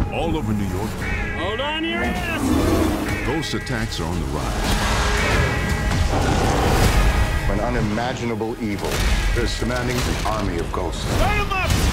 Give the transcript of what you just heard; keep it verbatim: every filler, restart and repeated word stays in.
all over New York. Hold on your ass! Ghost attacks are on the rise. An unimaginable evil is commanding the army of ghosts. Light 'em up!